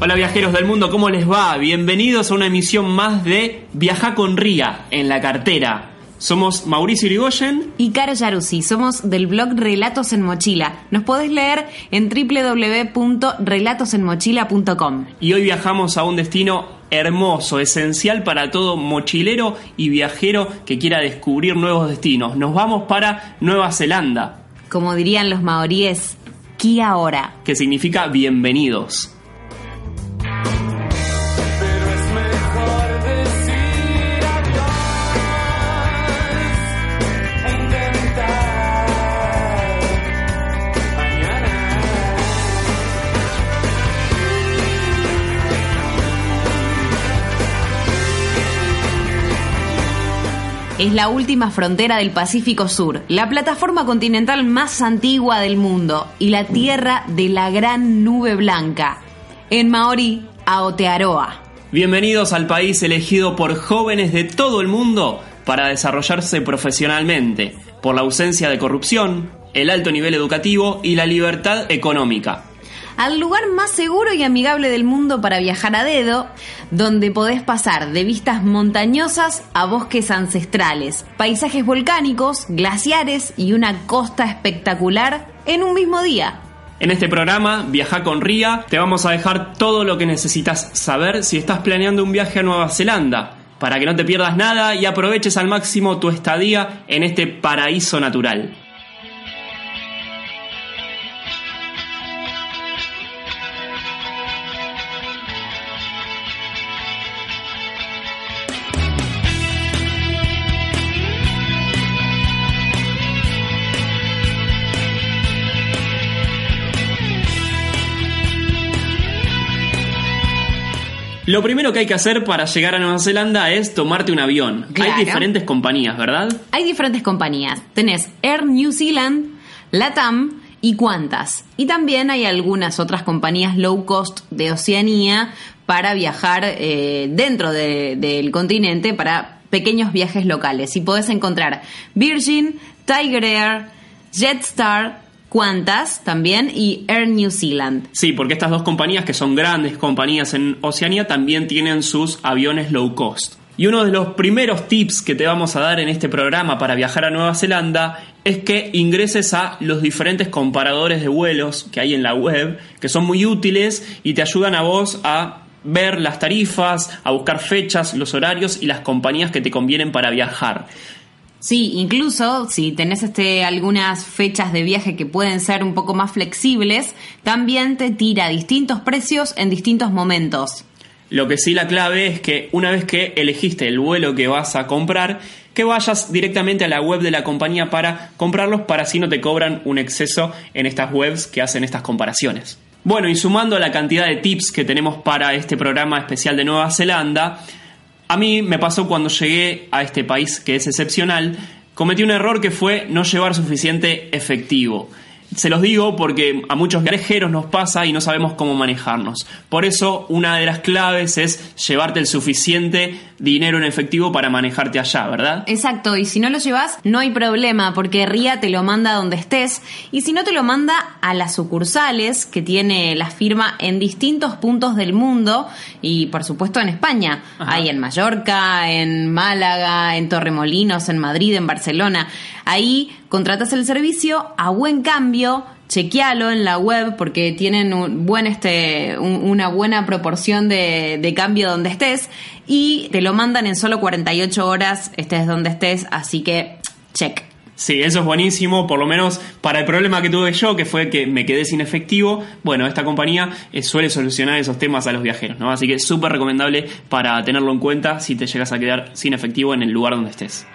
Hola viajeros del mundo, ¿cómo les va? Bienvenidos a una emisión más de Viajá con Ría en la cartera. Somos Mauricio Irigoyen y Caro Yaruzzi, somos del blog Relatos en Mochila. Nos podés leer en www.relatosenmochila.com. Y hoy viajamos a un destino hermoso, esencial para todo mochilero y viajero que quiera descubrir nuevos destinos. Nos vamos para Nueva Zelanda. Como dirían los maoríes, kia ora, que significa bienvenidos. Es la última frontera del Pacífico Sur, la plataforma continental más antigua del mundo y la tierra de la gran nube blanca. En maorí, Aotearoa. Bienvenidos al país elegido por jóvenes de todo el mundo para desarrollarse profesionalmente, por la ausencia de corrupción, el alto nivel educativo y la libertad económica. Al lugar más seguro y amigable del mundo para viajar a dedo, donde podés pasar de vistas montañosas a bosques ancestrales, paisajes volcánicos, glaciares y una costa espectacular en un mismo día. En este programa, Viajá con Ría, te vamos a dejar todo lo que necesitas saber si estás planeando un viaje a Nueva Zelanda, para que no te pierdas nada y aproveches al máximo tu estadía en este paraíso natural. Lo primero que hay que hacer para llegar a Nueva Zelanda es tomarte un avión. Claro. Hay diferentes compañías, ¿verdad? Hay diferentes compañías. Tenés Air New Zealand, LATAM y Qantas. Y también hay algunas otras compañías low cost de Oceanía para viajar dentro del continente para pequeños viajes locales. Y podés encontrar Virgin, Tiger Air, Jetstar, Qantas también y Air New Zealand. Sí, porque estas dos compañías, que son grandes compañías en Oceanía, también tienen sus aviones low cost. Y uno de los primeros tips que te vamos a dar en este programa para viajar a Nueva Zelanda es que ingreses a los diferentes comparadores de vuelos que hay en la web, que son muy útiles y te ayudan a vos a ver las tarifas, a buscar fechas, los horarios y las compañías que te convienen para viajar. Sí, incluso si tenés algunas fechas de viaje que pueden ser un poco más flexibles, también te tira distintos precios en distintos momentos. Lo que sí, la clave es que una vez que elegiste el vuelo que vas a comprar, que vayas directamente a la web de la compañía para comprarlos, para así no te cobran un exceso en estas webs que hacen estas comparaciones. Bueno, y sumando la cantidad de tips que tenemos para este programa especial de Nueva Zelanda, a mí me pasó cuando llegué a este país que es excepcional, cometí un error que fue no llevar suficiente efectivo. Se los digo porque a muchos viajeros nos pasa y no sabemos cómo manejarnos. Por eso, una de las claves es llevarte el suficiente dinero en efectivo para manejarte allá, ¿verdad? Exacto, y si no lo llevas, no hay problema, porque RIA te lo manda donde estés, y si no te lo manda a las sucursales que tiene la firma en distintos puntos del mundo, y por supuesto en España. Ajá. Hay en Mallorca, en Málaga, en Torremolinos, en Madrid, en Barcelona. Ahí contratas el servicio a buen cambio, chequealo en la web porque tienen una buena proporción de cambio donde estés y te lo mandan en solo 48 horas, estés donde estés, así que check. Sí, eso es buenísimo, por lo menos para el problema que tuve yo, que fue que me quedé sin efectivo. Bueno, esta compañía suele solucionar esos temas a los viajeros, ¿no? Así que es súper recomendable para tenerlo en cuenta si te llegas a quedar sin efectivo en el lugar donde estés.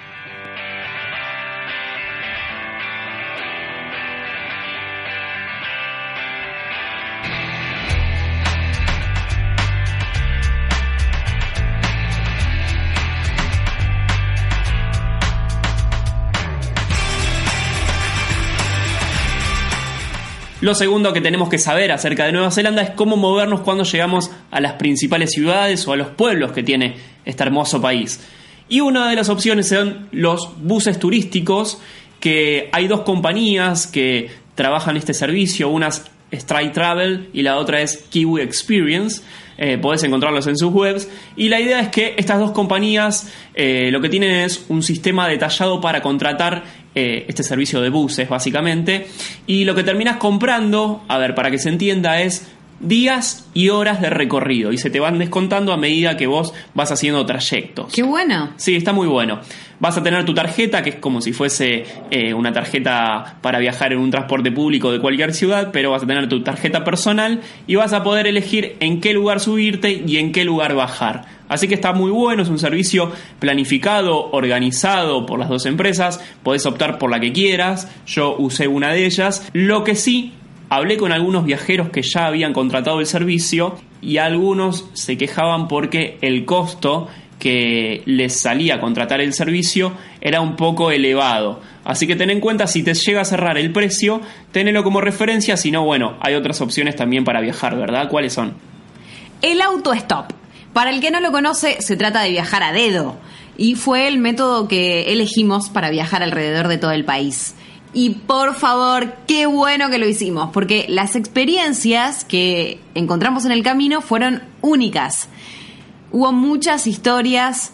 Lo segundo que tenemos que saber acerca de Nueva Zelanda es cómo movernos cuando llegamos a las principales ciudades o a los pueblos que tiene este hermoso país. Y una de las opciones son los buses turísticos, que hay dos compañías que trabajan este servicio. Unas Stride Travel y la otra es Kiwi Experience. Podés encontrarlos en sus webs. Y la idea es que estas dos compañías lo que tienen es un sistema detallado para contratar este servicio de buses, básicamente. Y lo que terminás comprando, a ver, para que se entienda, es días y horas de recorrido. Y se te van descontando a medida que vos vas haciendo trayectos. ¡Qué bueno! Sí, está muy bueno. Vas a tener tu tarjeta, que es como si fuese una tarjeta para viajar en un transporte público de cualquier ciudad, pero vas a tener tu tarjeta personal y vas a poder elegir en qué lugar subirte y en qué lugar bajar. Así que está muy bueno, es un servicio planificado, organizado por las dos empresas. Podés optar por la que quieras. Yo usé una de ellas. Lo que sí, hablé con algunos viajeros que ya habían contratado el servicio y algunos se quejaban porque el costo que les salía a contratar el servicio era un poco elevado. Así que ten en cuenta, si te llega a cerrar el precio, tenelo como referencia. Si no, bueno, hay otras opciones también para viajar, ¿verdad? ¿Cuáles son? El autostop. Para el que no lo conoce, se trata de viajar a dedo. Y fue el método que elegimos para viajar alrededor de todo el país. Y por favor, qué bueno que lo hicimos, porque las experiencias que encontramos en el camino fueron únicas. Hubo muchas historias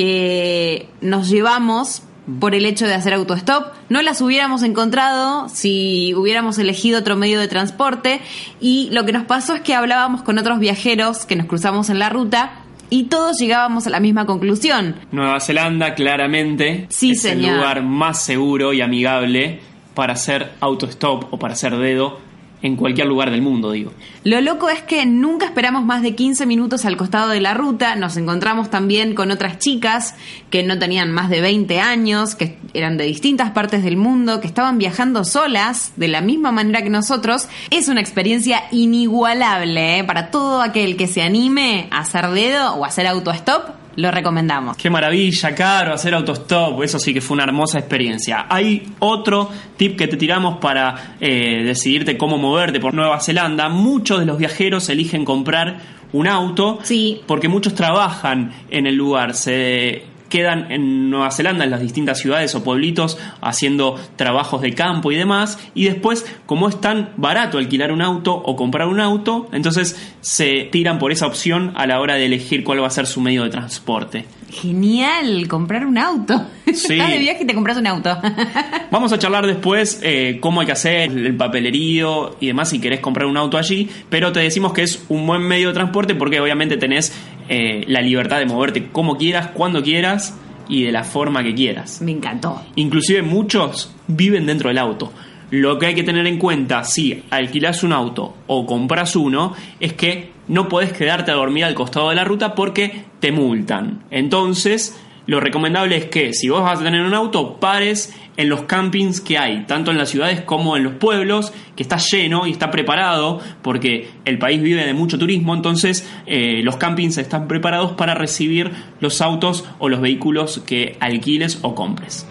que nos llevamos por el hecho de hacer autostop. No las hubiéramos encontrado si hubiéramos elegido otro medio de transporte. Y lo que nos pasó es que hablábamos con otros viajeros que nos cruzamos en la ruta y todos llegábamos a la misma conclusión. Nueva Zelanda, claramente, sí, es señor, el lugar más seguro y amigable para hacer autostop o para hacer dedo en cualquier lugar del mundo, digo. Lo loco es que nunca esperamos más de 15 minutos al costado de la ruta. Nos encontramos también con otras chicas que no tenían más de 20 años, que eran de distintas partes del mundo, que estaban viajando solas de la misma manera que nosotros. Es una experiencia inigualable, para todo aquel que se anime a hacer dedo o a hacer autostop. Lo recomendamos. Qué maravilla, Caro, hacer autostop. Eso sí que fue una hermosa experiencia. Hay otro tip que te tiramos para decidirte cómo moverte por Nueva Zelanda. Muchos de los viajeros eligen comprar un auto, sí, porque muchos trabajan en el lugar. Se quedan en Nueva Zelanda, en las distintas ciudades o pueblitos, haciendo trabajos de campo y demás, y después, como es tan barato alquilar un auto o comprar un auto, entonces se tiran por esa opción a la hora de elegir cuál va a ser su medio de transporte. Genial, comprar un auto. Sí. Estás de viaje y te compras un auto. Vamos a charlar después cómo hay que hacer el papelerío y demás si querés comprar un auto allí, pero te decimos que es un buen medio de transporte porque obviamente tenés la libertad de moverte como quieras, cuando quieras y de la forma que quieras. Me encantó. Inclusive muchos viven dentro del auto. Lo que hay que tener en cuenta si alquilás un auto o compras uno es que no podés quedarte a dormir al costado de la ruta porque te multan. Entonces, lo recomendable es que si vos vas a tener un auto, pares en los campings que hay, tanto en las ciudades como en los pueblos, que está lleno y está preparado, porque el país vive de mucho turismo, entonces los campings están preparados para recibir los autos o los vehículos que alquiles o compres.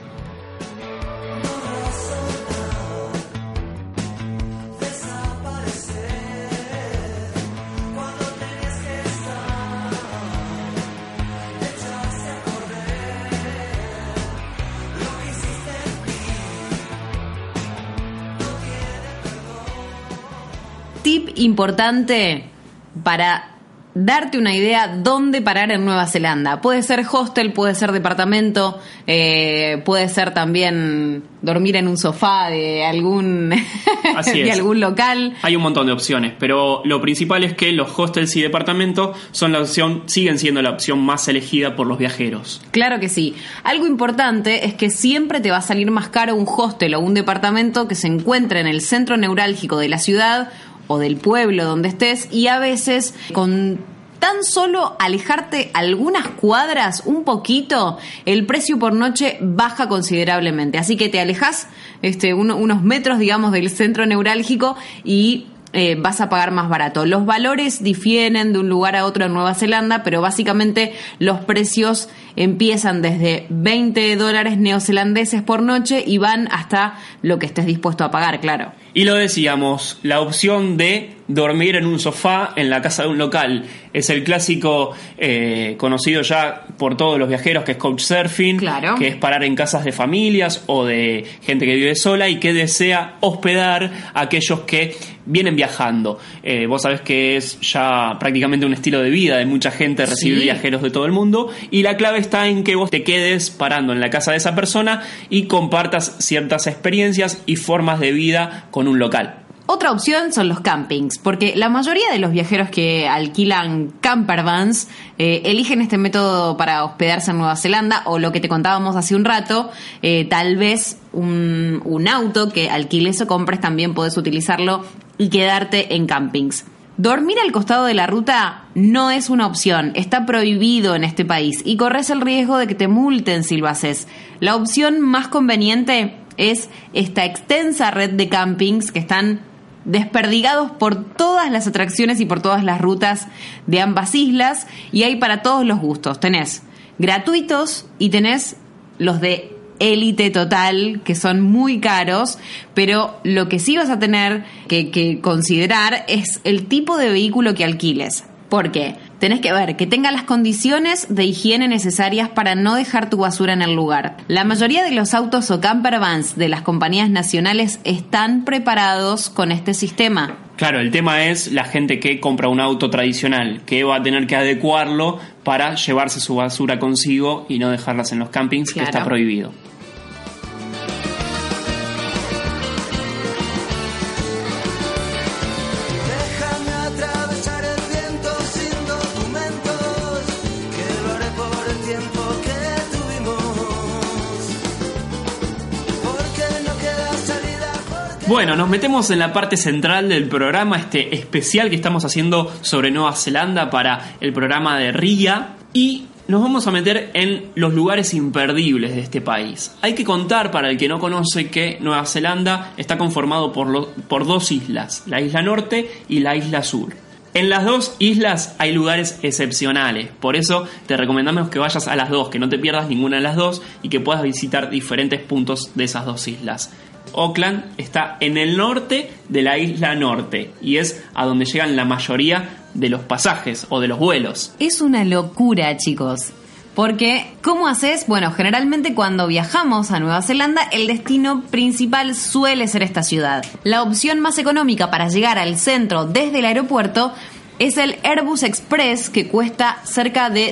Tip importante para darte una idea dónde parar en Nueva Zelanda. Puede ser hostel, puede ser departamento, puede ser también dormir en un sofá de algún de algún local. Hay un montón de opciones, pero lo principal es que los hostels y departamentos siguen siendo la opción más elegida por los viajeros. Claro que sí. Algo importante es que siempre te va a salir más caro un hostel o un departamento que se encuentre en el centro neurálgico de la ciudad o del pueblo donde estés, y a veces con tan solo alejarte algunas cuadras un poquito, el precio por noche baja considerablemente. Así que te alejas unos metros, digamos, del centro neurálgico y vas a pagar más barato. Los valores difieren de un lugar a otro en Nueva Zelanda, pero básicamente los precios empiezan desde $20 neozelandeses por noche y van hasta lo que estés dispuesto a pagar, claro. Y lo decíamos, la opción de dormir en un sofá en la casa de un local es el clásico conocido ya por todos los viajeros, que es couchsurfing, claro, que es parar en casas de familias o de gente que vive sola y que desea hospedar a aquellos que vienen viajando. Vos sabés que es ya prácticamente un estilo de vida de mucha gente recibir viajeros de todo el mundo, y la clave está en que vos te quedes parando en la casa de esa persona y compartas ciertas experiencias y formas de vida con un local. Otra opción son los campings, porque la mayoría de los viajeros que alquilan campervans eligen este método para hospedarse en Nueva Zelanda, o lo que te contábamos hace un rato, tal vez un auto que alquiles o compres también podés utilizarlo y quedarte en campings. Dormir al costado de la ruta no es una opción, está prohibido en este país y corres el riesgo de que te multen si lo haces. La opción más conveniente es esta extensa red de campings que están desperdigados por todas las atracciones y por todas las rutas de ambas islas, y hay para todos los gustos. Tenés gratuitos y tenés los de élite total, que son muy caros, pero lo que sí vas a tener que considerar es el tipo de vehículo que alquiles. ¿Por qué? Tenés que ver que tenga las condiciones de higiene necesarias para no dejar tu basura en el lugar. La mayoría de los autos o campervans de las compañías nacionales están preparados con este sistema. Claro, el tema es la gente que compra un auto tradicional, que va a tener que adecuarlo para llevarse su basura consigo y no dejarlas en los campings, claro, que está prohibido. Bueno, nos metemos en la parte central del programa, este especial que estamos haciendo sobre Nueva Zelanda para el programa de RIA, y nos vamos a meter en los lugares imperdibles de este país. Hay que contar, para el que no conoce, que Nueva Zelanda está conformado por dos islas, la isla norte y la isla sur. En las dos islas hay lugares excepcionales, por eso te recomendamos que vayas a las dos, que no te pierdas ninguna de las dos y que puedas visitar diferentes puntos de esas dos islas. Auckland está en el norte de la isla norte y es a donde llegan la mayoría de los pasajes o de los vuelos. Es una locura, chicos, porque ¿cómo haces? Bueno, generalmente cuando viajamos a Nueva Zelanda, el destino principal suele ser esta ciudad. La opción más económica para llegar al centro desde el aeropuerto es el Airbus Express, que cuesta cerca de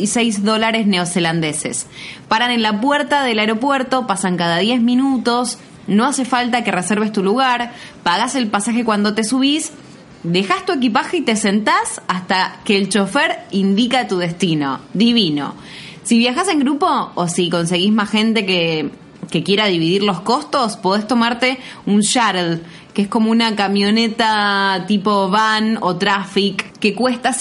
$16 neozelandeses. Paran en la puerta del aeropuerto, pasan cada 10 minutos... No hace falta que reserves tu lugar, pagás el pasaje cuando te subís, dejás tu equipaje y te sentás hasta que el chofer indica tu destino. Divino. Si viajás en grupo o si conseguís más gente que quiera dividir los costos, podés tomarte un shuttle, que es como una camioneta tipo van o traffic, que cuesta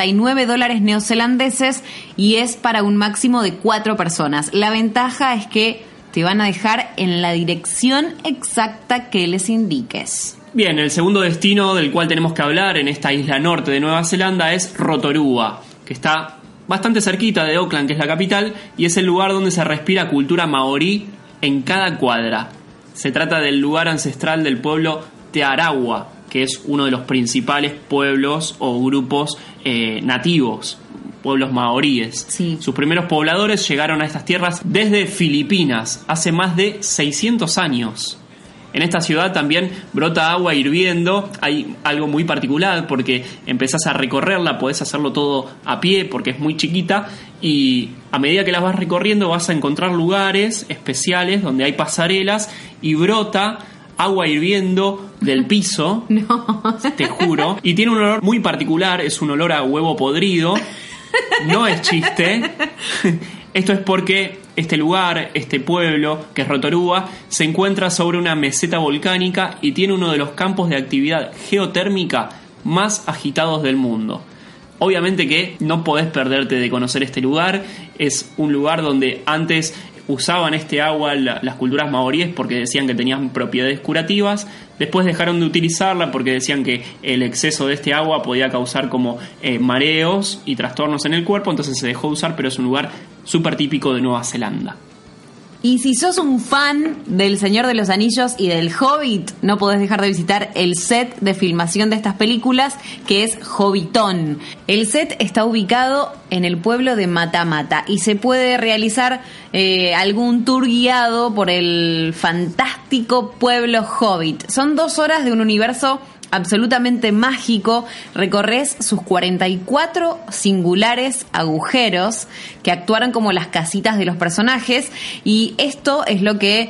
$59 neozelandeses y es para un máximo de 4 personas. La ventaja es que te van a dejar en la dirección exacta que les indiques. Bien, el segundo destino del cual tenemos que hablar en esta isla norte de Nueva Zelanda es Rotorua, que está bastante cerquita de Auckland, que es la capital, y es el lugar donde se respira cultura maorí en cada cuadra. Se trata del lugar ancestral del pueblo Te Arawa, que es uno de los principales pueblos o grupos nativos, pueblos maoríes. Sí. Sus primeros pobladores llegaron a estas tierras desde Filipinas, hace más de 600 años. En esta ciudad también brota agua hirviendo. Hay algo muy particular porque empezás a recorrerla, podés hacerlo todo a pie porque es muy chiquita, y a medida que las vas recorriendo vas a encontrar lugares especiales donde hay pasarelas y brota agua hirviendo del piso. No. Te juro. Y tiene un olor muy particular, es un olor a huevo podrido. No es chiste. Esto es porque este lugar, este pueblo, que es Rotorua, se encuentra sobre una meseta volcánica y tiene uno de los campos de actividad geotérmica más agitados del mundo. Obviamente que no podés perderte de conocer este lugar. Es un lugar donde antes usaban este agua las culturas maoríes porque decían que tenían propiedades curativas. Después dejaron de utilizarla porque decían que el exceso de este agua podía causar como mareos y trastornos en el cuerpo, entonces se dejó de usar, pero es un lugar súper típico de Nueva Zelanda. Y si sos un fan del Señor de los Anillos y del Hobbit, no podés dejar de visitar el set de filmación de estas películas, que es Hobbiton. El set está ubicado en el pueblo de Matamata y se puede realizar algún tour guiado por el fantástico pueblo Hobbit. Son 2 horas de un universo absolutamente mágico. Recorres sus 44 singulares agujeros que actuaron como las casitas de los personajes, y esto es lo que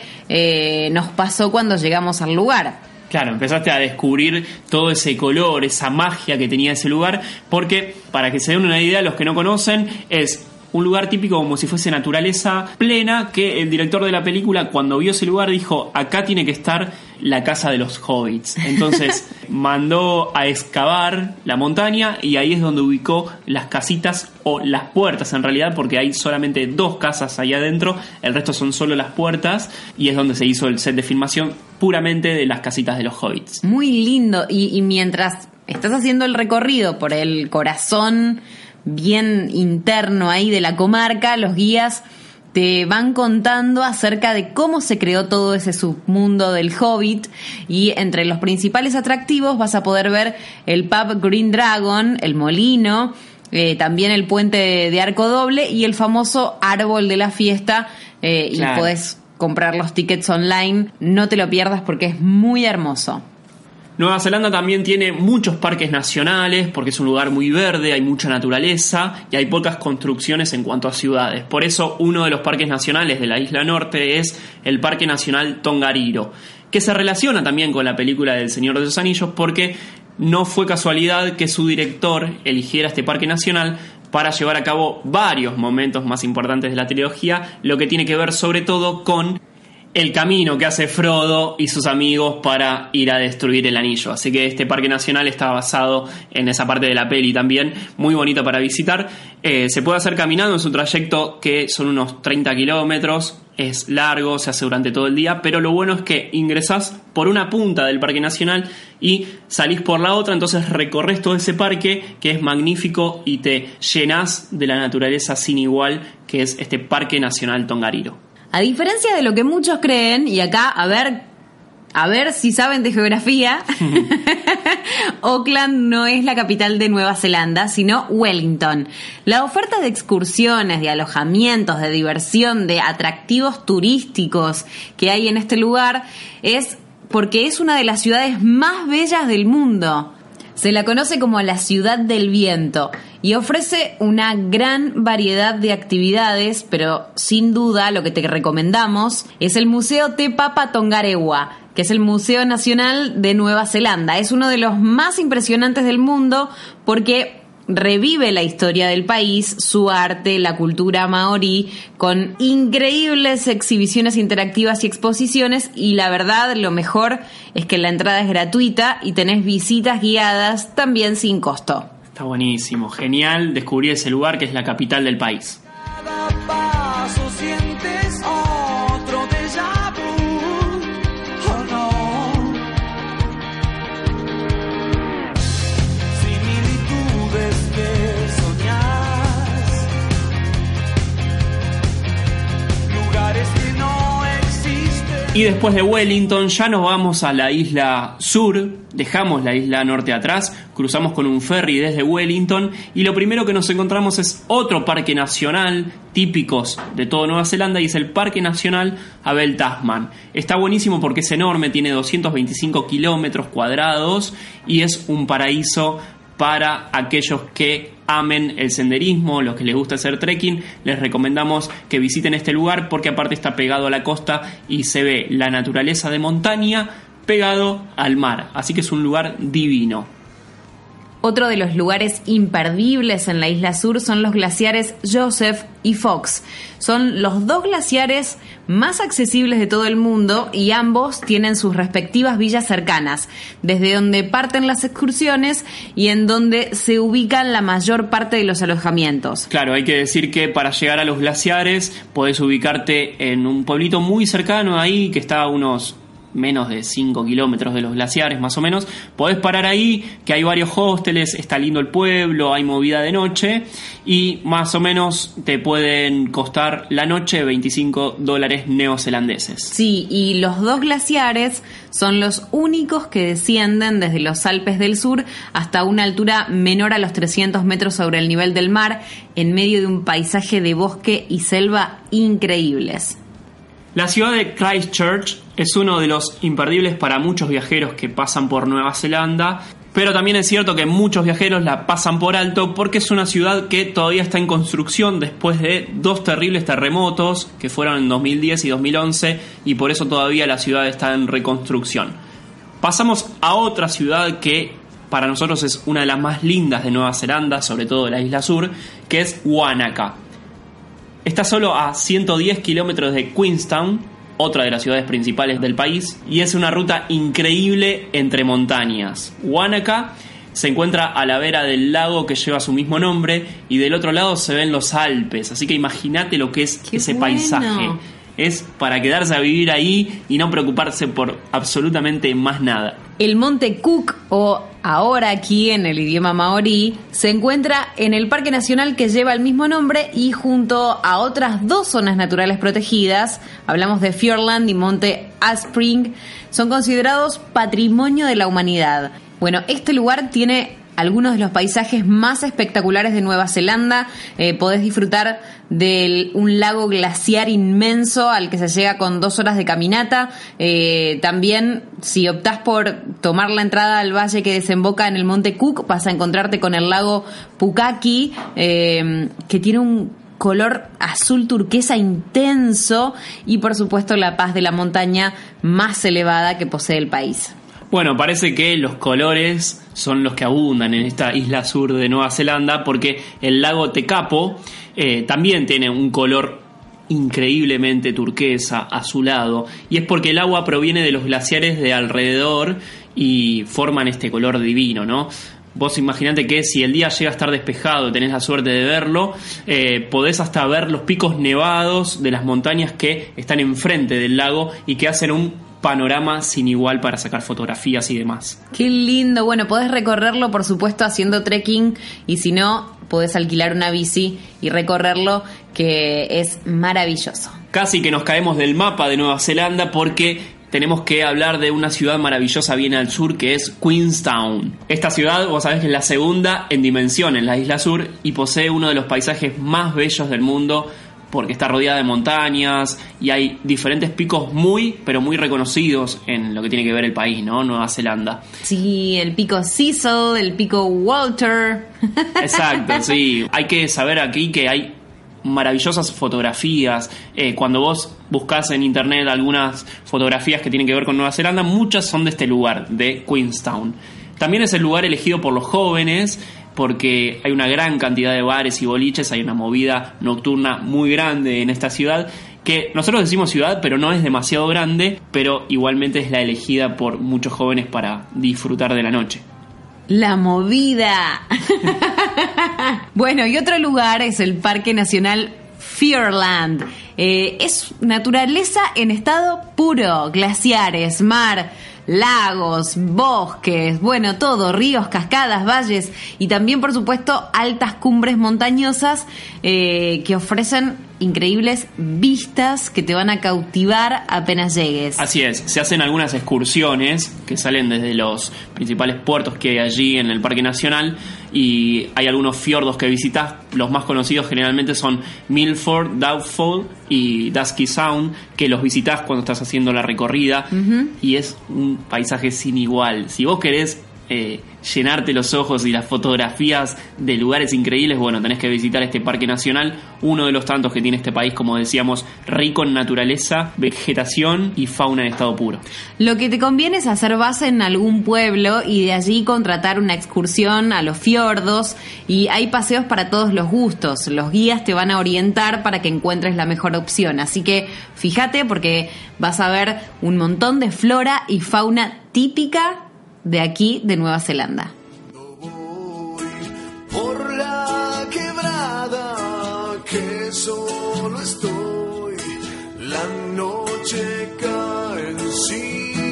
nos pasó cuando llegamos al lugar. Claro, empezaste a descubrir todo ese color, esa magia que tenía ese lugar, porque, para que se den una idea, los que no conocen, es un lugar típico como si fuese naturaleza plena, que el director de la película, cuando vio ese lugar, dijo: acá tiene que estar la casa de los hobbits. Entonces mandó a excavar la montaña y ahí es donde ubicó las casitas, o las puertas en realidad, porque hay solamente 2 casas ahí adentro, el resto son solo las puertas, y es donde se hizo el set de filmación puramente de las casitas de los hobbits. Muy lindo, y mientras estás haciendo el recorrido por el corazón bien interno ahí de la comarca, los guías te van contando acerca de cómo se creó todo ese submundo del Hobbit, y entre los principales atractivos vas a poder ver el pub Green Dragon, el molino, también el puente de arco doble y el famoso árbol de la fiesta, claro. Y podés comprar los tickets online, no te lo pierdas porque es muy hermoso. Nueva Zelanda también tiene muchos parques nacionales porque es un lugar muy verde, hay mucha naturaleza y hay pocas construcciones en cuanto a ciudades. Por eso uno de los parques nacionales de la isla norte es el Parque Nacional Tongariro, que se relaciona también con la película del Señor de los Anillos, porque no fue casualidad que su director eligiera este parque nacional para llevar a cabo varios momentos más importantes de la trilogía, lo que tiene que ver sobre todo con el camino que hace Frodo y sus amigos para ir a destruir el anillo. Así que este parque nacional está basado en esa parte de la peli también, muy bonito para visitar. Se puede hacer caminando, es un trayecto que son unos 30 kilómetros, es largo, se hace durante todo el día, pero lo bueno es que ingresás por una punta del parque nacional y salís por la otra, entonces recorres todo ese parque que es magnífico y te llenás de la naturaleza sin igual que es este Parque Nacional Tongariro. A diferencia de lo que muchos creen, y acá a ver si saben de geografía, Auckland no es la capital de Nueva Zelanda, sino Wellington. La oferta de excursiones, de alojamientos, de diversión, de atractivos turísticos que hay en este lugar es porque es una de las ciudades más bellas del mundo. Se la conoce como la Ciudad del Viento y ofrece una gran variedad de actividades, pero sin duda lo que te recomendamos es el Museo Te Papa Tongarewa, que es el Museo Nacional de Nueva Zelanda. Es uno de los más impresionantes del mundo porque revive la historia del país, su arte, la cultura maorí, con increíbles exhibiciones interactivas y exposiciones, y la verdad, lo mejor es que la entrada es gratuita y tenés visitas guiadas también sin costo. Está buenísimo, genial descubrir ese lugar que es la capital del país. Cada paso sientes otro déjà vu, oh no. Similitudes que soñás, lugares que no existen. Y después de Wellington ya nos vamos a la isla sur, dejamos la isla norte atrás, cruzamos con un ferry desde Wellington y lo primero que nos encontramos es otro parque nacional típicos de toda Nueva Zelanda y es el Parque Nacional Abel Tasman. Está buenísimo porque es enorme, tiene 225 kilómetros cuadrados y es un paraíso para aquellos que amen el senderismo, los que les gusta hacer trekking. Les recomendamos que visiten este lugar porque aparte está pegado a la costa y se ve la naturaleza de montaña pegado al mar, así que es un lugar divino. Otro de los lugares imperdibles en la isla sur son los glaciares Joseph y Fox. Son los 2 glaciares más accesibles de todo el mundo y ambos tienen sus respectivas villas cercanas, desde donde parten las excursiones y en donde se ubican la mayor parte de los alojamientos. Claro, hay que decir que para llegar a los glaciares podés ubicarte en un pueblito muy cercano ahí que está a unos menos de 5 kilómetros de los glaciares más o menos. Podés parar ahí, que hay varios hosteles, está lindo el pueblo, hay movida de noche y más o menos te pueden costar la noche $25 neozelandeses. Sí, y los 2 glaciares son los únicos que descienden desde los Alpes del Sur hasta una altura menor a los 300 metros sobre el nivel del mar, en medio de un paisaje de bosque y selva increíbles. La ciudad de Christchurch es uno de los imperdibles para muchos viajeros que pasan por Nueva Zelanda, pero también es cierto que muchos viajeros la pasan por alto porque es una ciudad que todavía está en construcción después de 2 terribles terremotos que fueron en 2010 y 2011 y por eso todavía la ciudad está en reconstrucción. Pasamos a otra ciudad que para nosotros es una de las más lindas de Nueva Zelanda, sobre todo de la isla sur, que es Wanaka. Está solo a 110 kilómetros de Queenstown, otra de las ciudades principales del país, y es una ruta increíble entre montañas. Wanaka se encuentra a la vera del lago que lleva su mismo nombre y del otro lado se ven los Alpes, así que imagínate lo que es ese paisaje. Es para quedarse a vivir ahí y no preocuparse por absolutamente más nada. El monte Cook, o ahora aquí en el idioma maorí, se encuentra en el Parque Nacional que lleva el mismo nombre y junto a otras 2 zonas naturales protegidas, hablamos de Fiordland y Monte Aspring, son considerados Patrimonio de la Humanidad. Bueno, este lugar tiene algunos de los paisajes más espectaculares de Nueva Zelanda. Podés disfrutar de un lago glaciar inmenso al que se llega con 2 horas de caminata. También, si optás por tomar la entrada al valle que desemboca en el monte Cook, vas a encontrarte con el lago Pukaki, que tiene un color azul turquesa intenso y por supuesto la paz de la montaña más elevada que posee el país. Bueno, parece que los colores son los que abundan en esta isla sur de Nueva Zelanda porque el lago Tekapo también tiene un color increíblemente turquesa, azulado, y es porque el agua proviene de los glaciares de alrededor y forman este color divino, ¿no? Vos imaginate que si el día llega a estar despejado y tenés la suerte de verlo, podés hasta ver los picos nevados de las montañas que están enfrente del lago y que hacen un panorama sin igual para sacar fotografías y demás. Qué lindo. Bueno, podés recorrerlo por supuesto haciendo trekking y si no, podés alquilar una bici y recorrerlo, que es maravilloso. Casi que nos caemos del mapa de Nueva Zelanda porque tenemos que hablar de una ciudad maravillosa bien al sur que es Queenstown. Esta ciudad, vos sabés que es la segunda en dimensión en la isla sur y posee uno de los paisajes más bellos del mundo porque está rodeada de montañas y hay diferentes picos pero muy reconocidos en lo que tiene que ver el país, ¿no? Nueva Zelanda. Sí, el pico Cecil, el pico Walter. Exacto, sí. Hay que saber aquí que hay maravillosas fotografías. Cuando vos buscás en internet algunas fotografías que tienen que ver con Nueva Zelanda, muchas son de este lugar, de Queenstown. También es el lugar elegido por los jóvenes porque hay una gran cantidad de bares y boliches, hay una movida nocturna muy grande en esta ciudad, que nosotros decimos ciudad, pero no es demasiado grande, pero igualmente es la elegida por muchos jóvenes para disfrutar de la noche. La movida. Bueno, y otro lugar es el Parque Nacional Fiordland. Es naturaleza en estado puro, glaciares, mar, lagos, bosques, bueno, todo, ríos, cascadas, valles y también, por supuesto, altas cumbres montañosas que ofrecen increíbles vistas que te van a cautivar apenas llegues. Así es, se hacen algunas excursiones que salen desde los principales puertos que hay allí en el Parque Nacional y hay algunos fiordos que visitas. Los más conocidos generalmente son Milford, Doubtful y Dusky Sound, que los visitas cuando estás haciendo la recorrida y es un paisaje sin igual. Si vos querés llenarte los ojos y las fotografías de lugares increíbles, bueno, tenés que visitar este Parque Nacional, uno de los tantos que tiene este país, como decíamos, rico en naturaleza, vegetación y fauna en estado puro. Lo que te conviene es hacer base en algún pueblo y de allí contratar una excursión a los fiordos, y hay paseos para todos los gustos. Los guías te van a orientar para que encuentres la mejor opción, así que fíjate porque vas a ver un montón de flora y fauna típica de aquí, de Nueva Zelanda. Voy por la quebrada que solo estoy, la noche cae encima.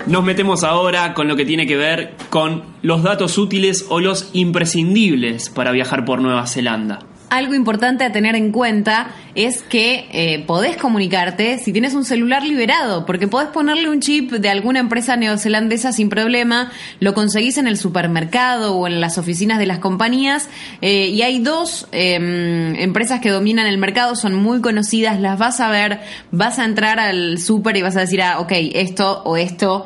Nos metemos ahora con lo que tiene que ver con los datos útiles o los imprescindibles para viajar por Nueva Zelanda. Algo importante a tener en cuenta es que podés comunicarte si tienes un celular liberado, porque podés ponerle un chip de alguna empresa neozelandesa sin problema, lo conseguís en el supermercado o en las oficinas de las compañías, y hay dos empresas que dominan el mercado, son muy conocidas, las vas a ver, vas a entrar al súper y vas a decir, ok, esto o esto,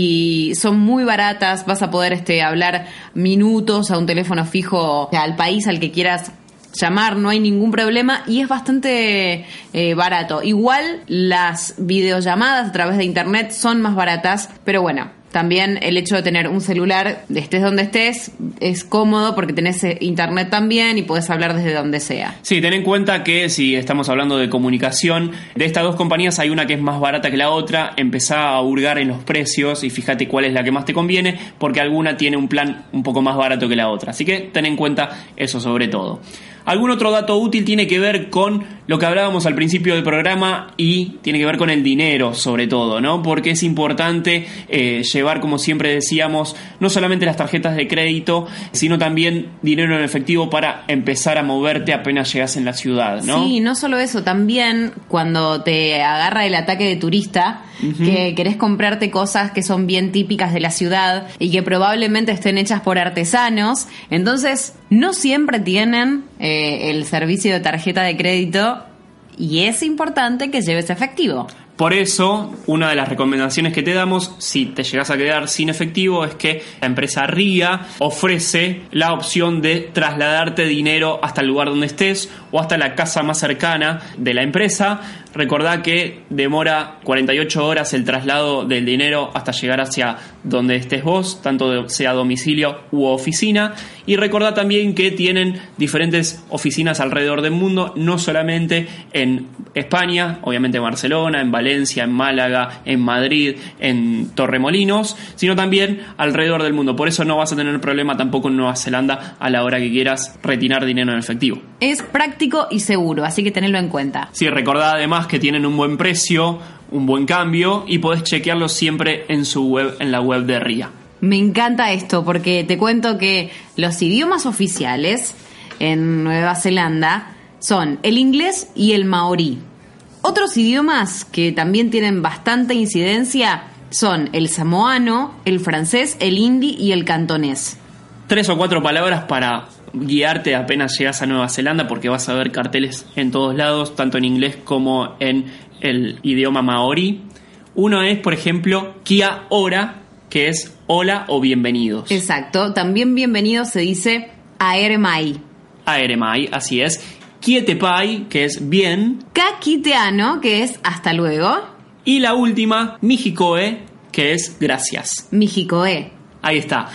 y son muy baratas, vas a poder hablar minutos a un teléfono fijo al país al que quieras llamar, no hay ningún problema y es bastante barato. Igual las videollamadas a través de internet son más baratas, pero bueno, también el hecho de tener un celular, estés donde estés, es cómodo porque tenés internet también y podés hablar desde donde sea. Sí, ten en cuenta que si estamos hablando de comunicación, de estas dos compañías hay una que es más barata que la otra, empezá a hurgar en los precios y fíjate cuál es la que más te conviene, porque alguna tiene un plan un poco más barato que la otra. Así que ten en cuenta eso sobre todo. Algún otro dato útil tiene que ver con lo que hablábamos al principio del programa y tiene que ver con el dinero sobre todo, ¿no? Porque es importante llevar, como siempre decíamos, no solamente las tarjetas de crédito, sino también dinero en efectivo para empezar a moverte apenas llegas en la ciudad, ¿no? Sí, no solo eso, también cuando te agarra el ataque de turista, que querés comprarte cosas que son bien típicas de la ciudad y que probablemente estén hechas por artesanos, entonces no siempre tienen el servicio de tarjeta de crédito y es importante que lleves efectivo. Por eso, una de las recomendaciones que te damos, si te llegas a quedar sin efectivo, es que la empresa RIA ofrece la opción de trasladarte dinero hasta el lugar donde estés o hasta la casa más cercana de la empresa. Recordá que demora 48 horas el traslado del dinero hasta llegar hacia donde estés vos, tanto sea domicilio u oficina. Y recordá también que tienen diferentes oficinas alrededor del mundo, no solamente en España, obviamente en Barcelona, en Valencia, en Málaga, en Madrid, en Torremolinos, sino también alrededor del mundo. Por eso no vas a tener problema tampoco en Nueva Zelanda a la hora que quieras retirar dinero en efectivo. Es práctico y seguro, así que tenedlo en cuenta. Sí, recordá además que tienen un buen precio, un buen cambio y podés chequearlo siempre en su web, en la web de RIA. Me encanta esto porque te cuento que los idiomas oficiales en Nueva Zelanda son el inglés y el maorí. Otros idiomas que también tienen bastante incidencia son el samoano, el francés, el hindi y el cantonés. 3 o 4 palabras para guiarte apenas llegas a Nueva Zelanda, porque vas a ver carteles en todos lados, tanto en inglés como en el idioma maorí. Uno es, por ejemplo, kia ora, que es hola o bienvenidos. Exacto, también bienvenidos se dice aere mai. Aere mai, así es. Kiete pai, que es bien. Ka kiteano, que es hasta luego. Y la última, mijikoe, que es gracias. Mijikoe. Ahí está.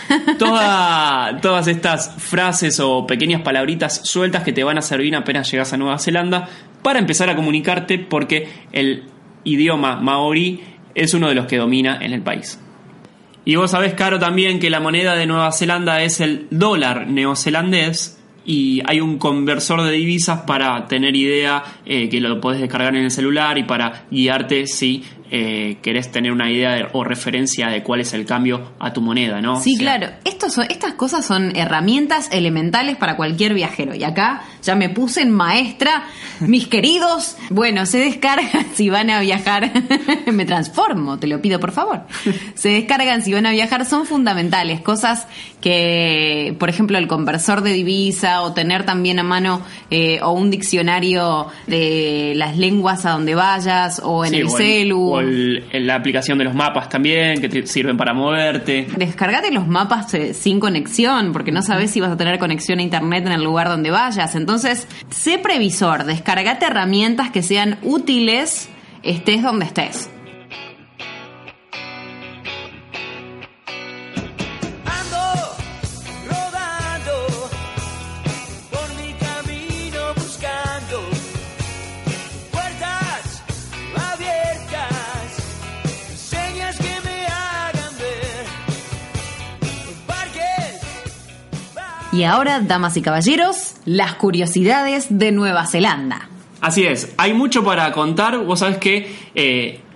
Todas estas frases o pequeñas palabritas sueltas que te van a servir apenas llegas a Nueva Zelanda para empezar a comunicarte, porque el idioma maorí es uno de los que domina en el país. Y vos sabés, Caro, también que la moneda de Nueva Zelanda es el dólar neozelandés y hay un conversor de divisas para tener idea, que lo podés descargar en el celular y para guiarte si querés tener una idea o referencia de cuál es el cambio a tu moneda, ¿no? Sí, claro. Estas cosas son herramientas elementales para cualquier viajero. Y acá ya me puse en maestra, mis queridos. Bueno, se descargan si van a viajar. Me transformo, te lo pido por favor. Se descargan si van a viajar, son fundamentales. Cosas que, por ejemplo, el conversor de divisa o tener también a mano o un diccionario de las lenguas a donde vayas o en el celu. O la aplicación de los mapas también, que te sirven para moverte. Descargate los mapas sin conexión, porque no sabes si vas a tener conexión a internet en el lugar donde vayas. Entonces, sé previsor, descargate herramientas que sean útiles, estés donde estés. Y ahora, damas y caballeros, las curiosidades de Nueva Zelanda. Así es, hay mucho para contar. Vos sabés que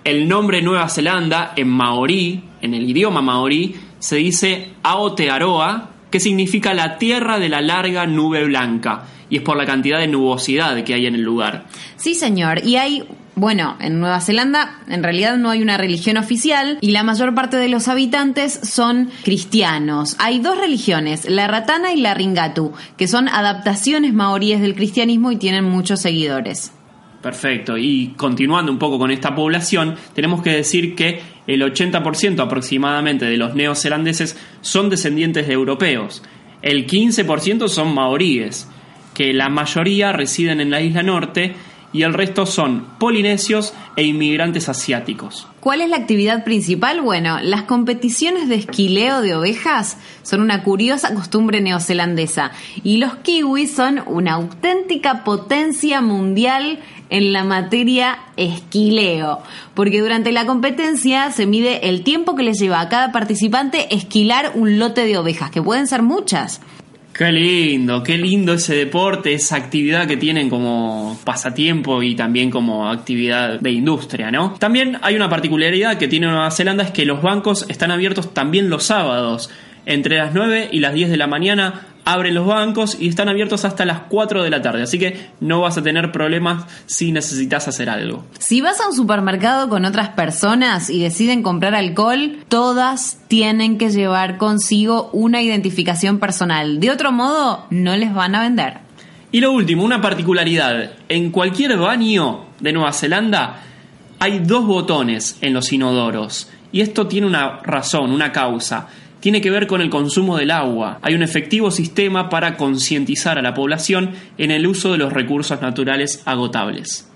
El nombre Nueva Zelanda en maorí, en el idioma maorí, se dice Aotearoa, que significa la tierra de la larga nube blanca, y es por la cantidad de nubosidad que hay en el lugar. Sí, señor, y hay... Bueno, en Nueva Zelanda en realidad no hay una religión oficial y la mayor parte de los habitantes son cristianos. Hay dos religiones, la Ratana y la Ringatu, que son adaptaciones maoríes del cristianismo y tienen muchos seguidores. Perfecto, y continuando un poco con esta población, tenemos que decir que el 80% aproximadamente de los neozelandeses son descendientes de europeos. El 15% son maoríes, que la mayoría residen en la isla norte, y el resto son polinesios e inmigrantes asiáticos. ¿Cuál es la actividad principal? Bueno, las competiciones de esquileo de ovejas son una curiosa costumbre neozelandesa y los kiwis son una auténtica potencia mundial en la materia esquileo, porque durante la competencia se mide el tiempo que les lleva a cada participante esquilar un lote de ovejas, que pueden ser muchas. Qué lindo ese deporte, esa actividad que tienen como pasatiempo y también como actividad de industria, ¿no? También hay una particularidad que tiene Nueva Zelanda, es que los bancos están abiertos también los sábados. Entre las 9 y las 10 de la mañana abren los bancos y están abiertos hasta las 4 de la tarde, así que no vas a tener problemas si necesitas hacer algo. Si vas a un supermercado con otras personas y deciden comprar alcohol, todas tienen que llevar consigo una identificación personal. De otro modo, no les van a vender. Y lo último, una particularidad. En cualquier baño de Nueva Zelanda hay 2 botones en los inodoros. Y esto tiene una razón, una causa. Tiene que ver con el consumo del agua. Hay un efectivo sistema para concientizar a la población en el uso de los recursos naturales agotables.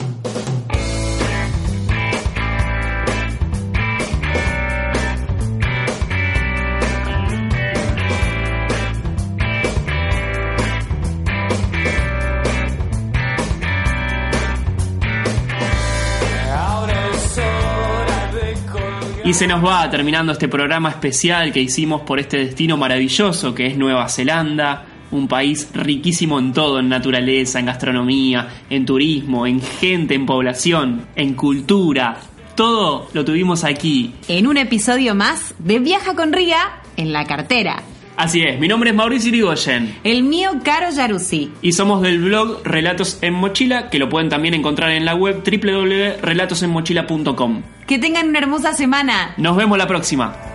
Y se nos va terminando este programa especial que hicimos por este destino maravilloso que es Nueva Zelanda, un país riquísimo en todo, en naturaleza, en gastronomía, en turismo, en gente, en población, en cultura. Todo lo tuvimos aquí. En un episodio más de Viaja con Ría en la cartera. Así es, mi nombre es Mauricio Irigoyen. El mío, Caro Yaruzzi. Y somos del blog Relatos en Mochila, que lo pueden también encontrar en la web www.relatosenmochila.com. Que tengan una hermosa semana. Nos vemos la próxima.